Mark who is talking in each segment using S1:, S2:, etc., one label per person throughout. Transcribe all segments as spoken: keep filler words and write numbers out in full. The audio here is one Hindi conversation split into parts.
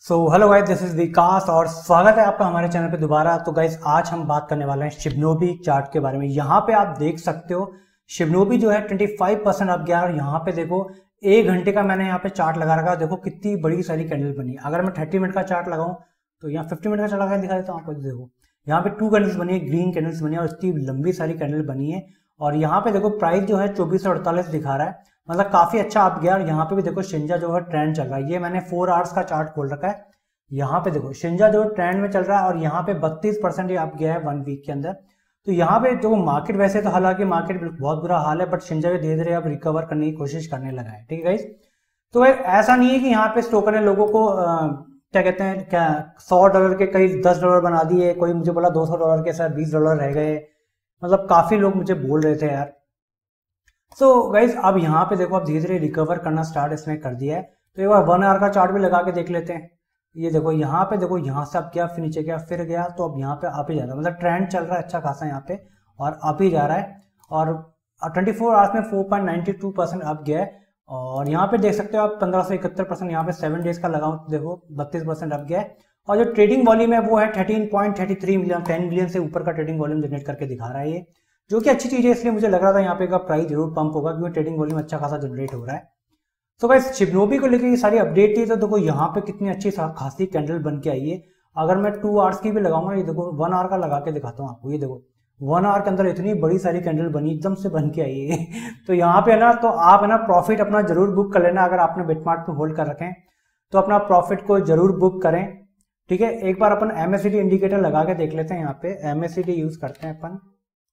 S1: So hello guys, this is Vikas और स्वागत है आपका हमारे चैनल पे दोबारा। तो गाइस आज हम बात करने वाले हैं शिबनोबी चार्ट के बारे में। यहाँ पे आप देख सकते हो शिबनोबी जो है पच्चीस परसेंट अप गया और यहाँ पे देखो एक घंटे का मैंने यहाँ पे चार्ट लगा रखा है। देखो कितनी बड़ी सारी कैंडल बनी। अगर मैं तीस मिनट का चार्ट लगाऊं तो यहाँ पचास मिनट का चार्ट लगा दिखा देता हूँ आपको। देखो यहाँ पे टू कैंडल्स बनी है, ग्रीन कैंडल्स बनी है और इतनी लंबी सारी कैंडल बनी है। और यहाँ पे देखो प्राइस जो है चौबीस सौ अड़तालीस दिखा रहा है, मतलब काफी अच्छा अप गया। और यहाँ पे भी देखो शिंजा जो है ट्रेंड चल रहा है। ये मैंने फोर आवर्स का चार्ट खोल रखा है। यहाँ पे देखो शिंजा जो ट्रेंड में चल रहा है और यहाँ पे बत्तीस परसेंट ये अप गया है वन वीक के अंदर। तो यहाँ पे जो मार्केट, वैसे तो हालांकि मार्केट बहुत बुरा हाल है, बट शिंजा भी धीरे धीरे अब रिकवर करने की कोशिश करने लगा है। ठीक है गाइस, तो ऐसा नहीं है कि यहाँ पे स्टोकर ने लोगों को आ, क्या कहते हैं क्या सौ डॉलर के कई दस डॉलर बना दिए। कोई मुझे बोला दो सौ डॉलर के सर बीस डॉलर रह गए, मतलब काफी लोग मुझे बोल रहे थे यार। सो गाइस अब यहाँ पे देखो अब धीरे धीरे रिकवर करना स्टार्ट इसने कर दिया है। तो एक बार वन आवर का चार्ट भी लगा के देख लेते हैं। ये देखो यहाँ पे देखो यहाँ से अब गया, फिर नीचे गया, फिर गया, तो अब यहाँ पे आप ही जा रहा है, मतलब ट्रेंड चल रहा है अच्छा खासा यहाँ पे और आप ही जा रहा है। और चौबीस आवर्स में four point nine two percent up गया है। और यहाँ पे देख सकते हो आप पंद्रह सौ इकहत्तर परसेंट यहाँ पे सेवन डेज का लगाऊं तो देखो बत्तीस परसेंट अप गया है। और जो ट्रेडिंग वॉल्यूम है वो है thirteen point thirty three million, ten million से ऊपर का ट्रेडिंग वॉल्यूम जनरेट करके दिखा रहा है ये, जो कि अच्छी चीज है। इसलिए मुझे लग रहा था यहाँ पे का प्राइस जरूर पंप होगा क्योंकि ट्रेडिंग वॉल्यूम अच्छा खासा जनरेट हो रहा है। तो गाइस शिबनोबी को लेकर ये सारी अपडेट थी। तो देखो यहाँ पे कितनी अच्छी खासी कैंडल बन के आई है। अगर मैं टू आवर्स की भी लगाऊंगा, ये देखो वन आवर का लगा के दिखाता हूँ आपको। ये देखो वन आवर के अंदर इतनी बड़ी सारी कैंडल बनी, एकदम से बन के आई है। तो यहाँ पे है ना, तो आप है ना प्रॉफिट अपना जरूर बुक कर लेना। अगर आपने बिटमार्ट पे होल्ड कर रखे हैं तो अपना प्रॉफिट को जरूर बुक करें। ठीक है, एक बार अपन एमएसीडी इंडिकेटर लगा के देख लेते हैं। यहाँ पे एमएसीडी यूज करते हैं अपन।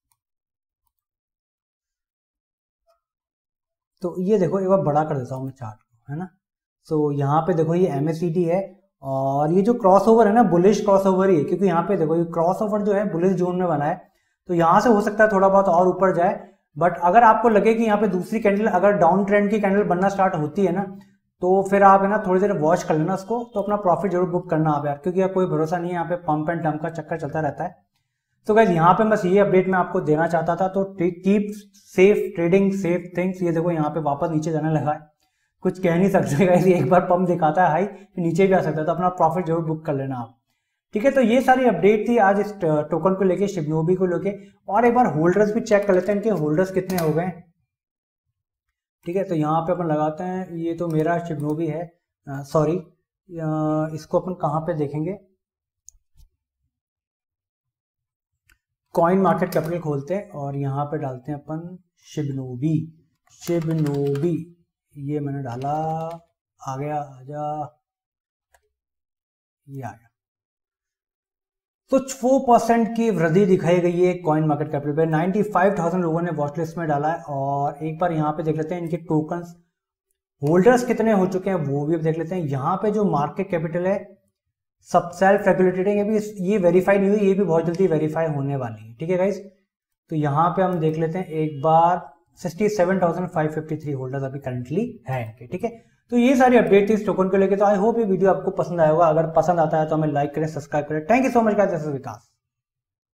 S1: तो ये देखो एक बार बड़ा कर देता हूँ मैं चार्ट को, है ना। सो so, यहाँ पे देखो ये एमएसीडी है और ये जो क्रॉसओवर है ना बुलिश क्रॉसओवर ही है, क्योंकि यहाँ पे देखो ये क्रॉसओवर जो है बुलिश जोन में बना है। तो यहाँ से हो सकता है थोड़ा बहुत और ऊपर जाए, बट अगर आपको लगे कि यहाँ पे दूसरी कैंडल अगर डाउन ट्रेंड की कैंडल बनना स्टार्ट होती है ना, तो फिर आप है ना थोड़ी देर वॉच कर लेना उसको। तो अपना प्रॉफिट जरूर बुक करना आप यार, क्योंकि कोई भरोसा नहीं है, यहाँ पे पंप एंड डंप का चक्कर चलता रहता है। तो गाइस यहाँ पे बस ये अपडेट मैं आपको देना चाहता था। तो keep safe trading, safe things. ये देखो यहाँ पे वापस नीचे जाने लगा है, कुछ कह नहीं सकते गाइस। एक बार पंप दिखाता है हाई, नीचे भी आ सकता है। तो अपना प्रॉफिट जरूर बुक कर लेना आप। ठीक है, तो ये सारी अपडेट थी आज इस टोकन को लेके, शिबनोबी को लेके। और एक बार होल्डर्स भी चेक कर लेते हैं, इनके होल्डर्स कितने हो गए। ठीक है, तो यहाँ पे अपन लगाते हैं, ये तो मेरा शिबनोबी है, सॉरी इसको अपन कहाँ पे देखेंगे, कॉइन मार्केट कैपिटल खोलते हैं और यहाँ पे डालते हैं अपन शिबनोबी। शिबनोबी ये मैंने डाला, आ गया, आजा, ये आ गया। तो फोर परसेंट की वृद्धि दिखाई गई है कॉइन मार्केट कैपिटल पे। नाइन्टी फाइव थाउजेंड लोगों ने वॉच लिस्ट में डाला है। और एक बार यहाँ पे देख लेते हैं इनके टोकन्स होल्डर्स कितने हो चुके हैं, वो भी देख लेते हैं। यहाँ पे जो मार्केट कैपिटल है सब सेल्फ रेगुलेटेड है, ये भी ये वेरीफाई नहीं हुई, ये भी बहुत जल्दी वेरीफाई होने वाली है। ठीक है गाइस, तो यहाँ पे हम देख लेते हैं एक बार sixty seven thousand five fifty three holders अभी करंटली है इनके। ठीक है, तो ये सारी अपडेट थी इस टोकन को लेकर। तो आई होप ये वीडियो आपको पसंद आया होगा। अगर पसंद आता है तो हमें लाइक करें, सब्सक्राइब करें। Thank you so much guys, this is Vikas.